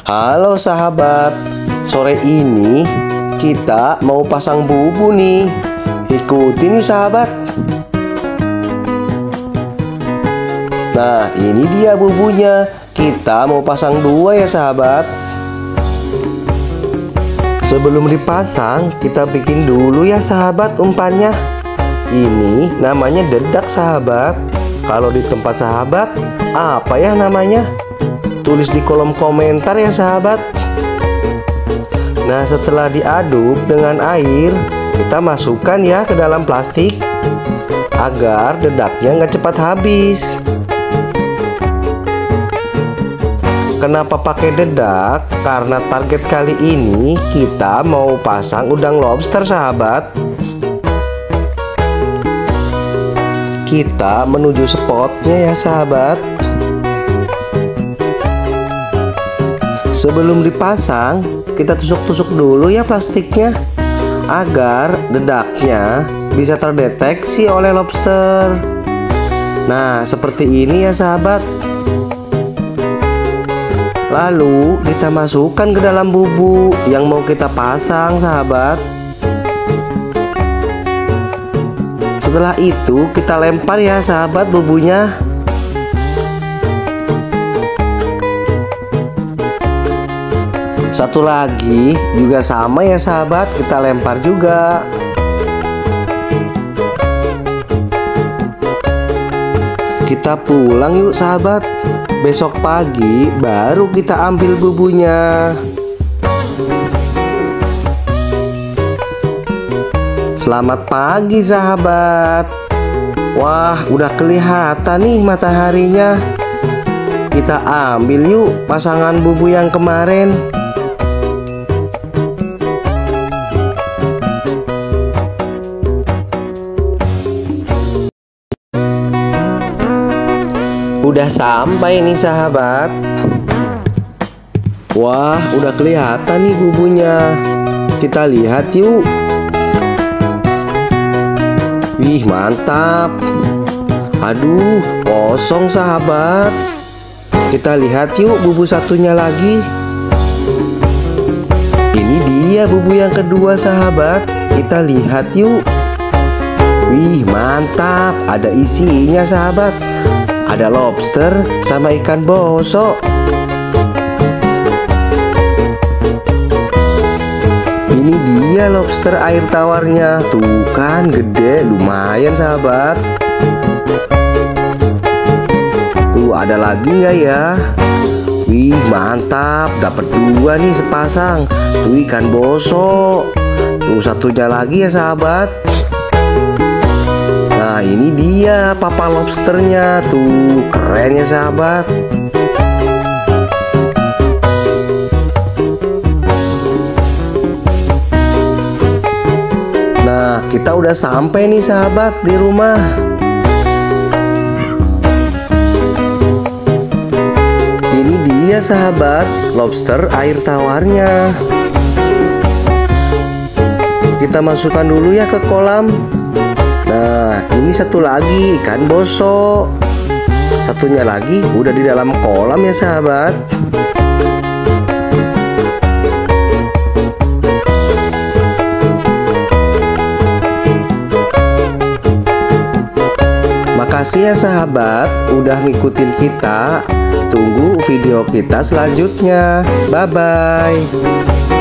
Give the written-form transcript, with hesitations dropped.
Halo sahabat, sore ini kita mau pasang bubu nih. Ikutin yuk sahabat. Nah, ini dia bubunya. Kita mau pasang dua ya sahabat. Sebelum dipasang, kita bikin dulu ya sahabat umpannya. Ini namanya dedak sahabat. Kalau di tempat sahabat, apa ya namanya? Tulis di kolom komentar ya sahabat. Nah, setelah diaduk dengan air, kita masukkan ya ke dalam plastik agar dedaknya nggak cepat habis. Kenapa pakai dedak? Karena target kali ini kita mau pasang udang lobster sahabat. Kita menuju spotnya ya sahabat. Sebelum dipasang, kita tusuk-tusuk dulu ya plastiknya agar dedaknya bisa terdeteksi oleh lobster. Nah, seperti ini ya sahabat. Lalu kita masukkan ke dalam bubu yang mau kita pasang sahabat. Setelah itu kita lempar ya sahabat bubunya. Satu lagi juga sama ya sahabat, kita lempar juga. Kita pulang yuk sahabat. Besok pagi baru kita ambil bubunya. Selamat pagi sahabat. Wah, udah kelihatan nih mataharinya. Kita ambil yuk pasangan bubu yang kemarin. Udah sampai nih sahabat. Wah, udah kelihatan nih bubunya. Kita lihat yuk. Wih, mantap. Aduh, kosong sahabat. Kita lihat yuk bubu satunya lagi. Ini dia bubu yang kedua sahabat. Kita lihat yuk. Wih, mantap. Ada isinya sahabat. Ada lobster sama ikan bosok. Ini dia lobster air tawarnya. Tuh kan gede, lumayan sahabat. Tuh ada lagi nggak ya? Wih, mantap, dapat dua nih sepasang. Tuh ikan bosok. Tuh satunya lagi ya sahabat. Nah, ini dia papa lobsternya. Tuh keren ya sahabat. Nah, kita udah sampai nih sahabat di rumah. Ini dia sahabat, lobster air tawarnya. Kita masukkan dulu ya ke kolam. Nah, ini satu lagi ikan bosok. Satunya lagi udah di dalam kolam ya sahabat. Makasih ya sahabat udah ngikutin kita. Tunggu video kita selanjutnya. Bye bye.